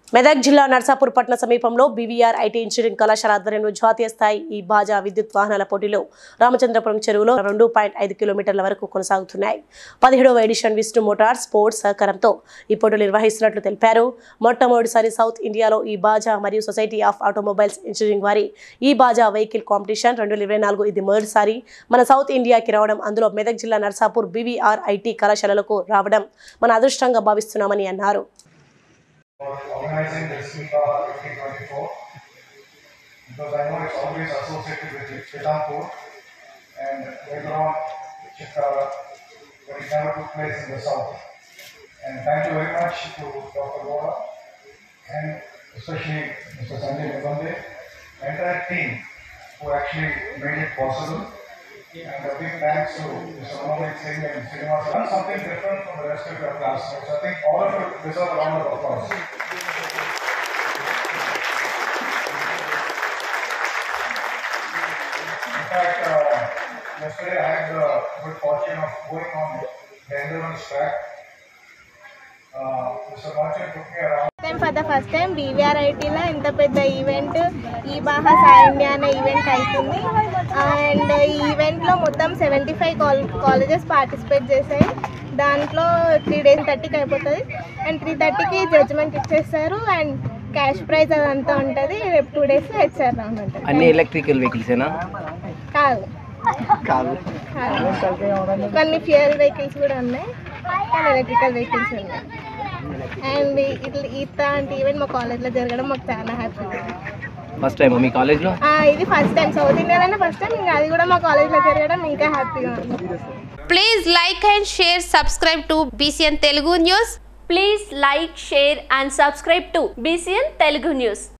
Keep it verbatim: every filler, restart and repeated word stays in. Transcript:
మెదక్ జిల్లా నర్సాపూర్ పట్టణ సమీపంలో బీవీఆర్ ఐటీ ఇంజనీరింగ్ కళాశాల ఆధ్వర్యంలో జాతీయ స్థాయి ఈ బాజా విద్యుత్ వాహనాల పోటీలు రామచంద్రపురం చెరువులో రెండు పాయింట్ ఐదు కిలోమీటర్ల వరకు కొనసాగుతున్నాయి. పదిహేడవ ఎడిషన్ విష్ణు మోటార్ స్పోర్ట్స్ సహకారంతో ఈ పోటీలు నిర్వహిస్తున్నట్లు తెలిపారు. మొట్టమొదటిసారి సౌత్ ఇండియాలో ఈ బాజా మరియు సొసైటీ ఆఫ్ ఆటోమొబైల్స్ ఇంజనీరింగ్ వారి ఈ బాజా వెహికల్ కాంపిటీషన్ రెండు వేల ఇరవై నాలుగు ఇది మొదటిసారి మన సౌత్ ఇండియాకి రావడం, అందులో మెదక్ జిల్లా నర్సాపూర్ బీవీఆర్ ఐటీ కళాశాలలకు రావడం మన అదృష్టంగా భావిస్తున్నామని అన్నారు. Organizing this week of twenty twenty-four, because I know it's always associated with Chitapur and later on Chitara, but it never took place in the south. And thank you very much to Doctor Vora and especially Mister Sanjay Nibande, the entire team who actually made it possible. And a big thanks to Mister Raman Singh and Srinivas. Done something different from the rest of your classmates. I think all of you deserve a round of applause. In fact, uh, yesterday I had the good fortune of going on the endurance track. Uh, Mister Martin took me around. For the first time B V R I T లో ఇంత పెద్ద event ఈ Baja SAE India అనే event అవుతుంది. And ఈ ఈవెంట్లో మొత్తం seventy five colleges participate చేశాయి. దాంట్లో త్రీ డేస్ థర్టీకి అయిపోతుంది అండ్ త్రీ థర్టీకి జడ్జ్మెంట్ ఇచ్చేస్తారు అండ్ క్యాష్ ప్రైజ్ అదంతా ఉంటుంది. రేపు టూ డేస్ హెచ్ఆర్ రౌండ్ ఉంటుంది. అన్ని ఎలక్ట్రికల్ వెహికల్సేనా? కాదు కాదు కొన్ని ఫ్యూయల్ వెహికల్స్ కూడా ఉన్నాయి, కానీ ఎలక్ట్రికల్ వెహికల్స్ ఉన్నాయి. అండ్ ఇట్లా ఇట్లాంటి ఈవెంట్ మా కాలేజ్లో జరగడం మాకు చాలా హ్యాపీ. ఫస్ట్ టైం మీ కాలేజ్లో? ఇది ఫస్ట్ టైం సౌత్ ఇండియాలోనే ఫస్ట్ టైం. ఇంకా అది కూడా మా కాలేజ్లో జరగడం ఇంకా హ్యాపీగా ఉంది. Please like and share, subscribe to BCN Telugu news. Please like, share and subscribe to B C N Telugu News.